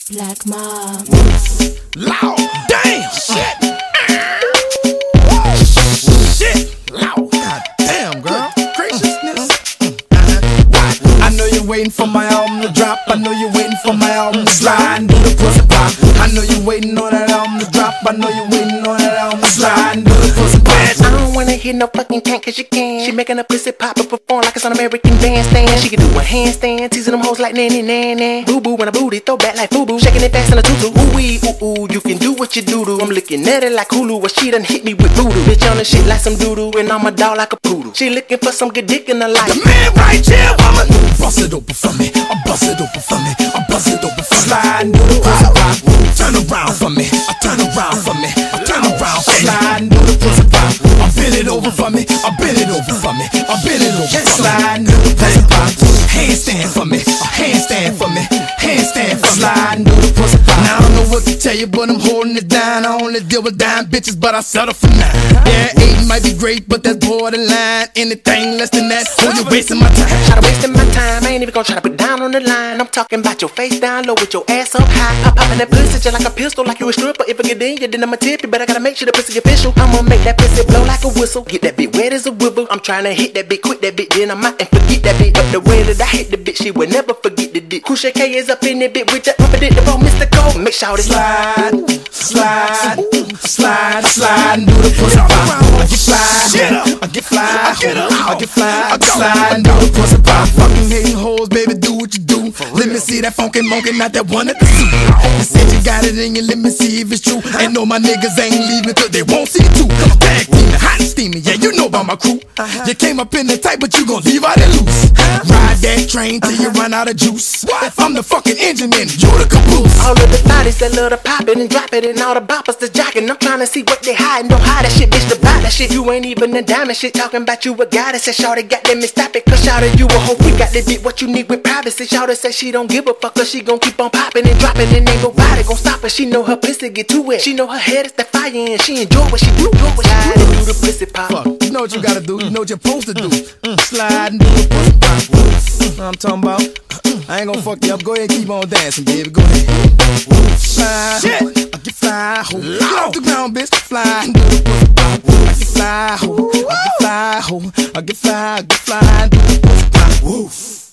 Black Mom. Loud. Damn. Shit. Shit. Loud. God damn, girl. Graciousness. I know you're waiting for my album to drop. I know you're waiting for my album to slide and do the pussy pop. I know you're waiting on that album to drop. I know you're waiting on that album to slide and do the pussy pop. I don't wanna hear no fucking can't cause you can. She making a pussy pop and perform like it's on American Bandstand. She can do a handstand, teasing them hoes like nanny nanny. Boo boo when a booty, throw back like boo boo. Shaking it fast in a tutu. Ooh wee, ooh ooh, you can do what you do do. I'm looking at it like Hulu, well she done hit me with voodoo. Bitch on the shit like some doodoo, and I'm a dog like a poodle. She looking for some good dick in her life. The man right here, I'ma bust it open for me. I bust it open for me. I bust it open for me. Slide and do the pussy pop. Turn around for me. I turn around for me. I turn around for me. Slide and do the pussy pop. I bend it over for me. I bend it over for me. I bend it over for me. Slide and do the pussy pop. Handstand for me. Handstand for me. Handstand for me. Slide and do the pussy pop. Now I don't know what to tell you, but I'm holding it down. I only deal with dime bitches, but I settle for 9. Yeah, 8 might be great, but that's borderline. Anything less than that, oh, you're wasting my time. Try to wasting my time, I ain't even gonna try to put down on the line. I'm talking about your face down low with your ass up high. Popping that pussy just like a pistol, like you a stripper. If I get in you, then I'ma tip you, but I gotta make sure the pussy official. I'ma make that pussy blow like a whistle. Get that bitch wet as a wibble. I'm trying to hit that bitch, quit that bitch, then I'm out and forget that bitch. But the way that I hit the bitch, she will never forget the dick. Kusha K is up in that bitch with that unpredictable Mr. Cole. Make sure it's slide, slide, slide, slide, and do the pussy pop. I get fly, I get fly, I get fly, I slide and do the pussy pop. Fucking hating hoes, baby, do what you do. Let me see that funky monkey, not that one at the zoo. You said you got it in you, let me see if it's true. Ain't know my niggas ain't leaving cause they won't see it too. Tag team, hot and steamy, yeah, you know about my crew. You came up in the tight, but you gon' leave out it loose. Ride that train till you run out of juice. I'm the fucking engine and you the caboose. All of the bodies that love to pop it and drop it, and all the boppers that's jocking. I'm trying to see what they hiding. Don't hide that shit, bitch, to buy that shit. You ain't even a diamond shit. Talking about you a goddess. Said shawty got them and stop it. Cause shawty you a hoe. We got to be what you need with privacy. Shawty said she don't give a fuck cause she gon' keep on popping and dropping. And ain't nobody gon' stop her. She know her pussy get too wet. She know her head is the fire and she enjoy what she do. Slide and do the pussy pop. Fuck, you know what you gotta do. You know what you're supposed to do. Slide and do the pussy pop. I'm talking about. I ain't gon' fuck you up. Go ahead and keep on dancing, baby. Go ahead. Fly, shit. I get fly, ho. Get off the ground, bitch. Fly and do the pussy pop. I get fly, ho. I get fly, ho. I get fly, do the pussy pop. Woof.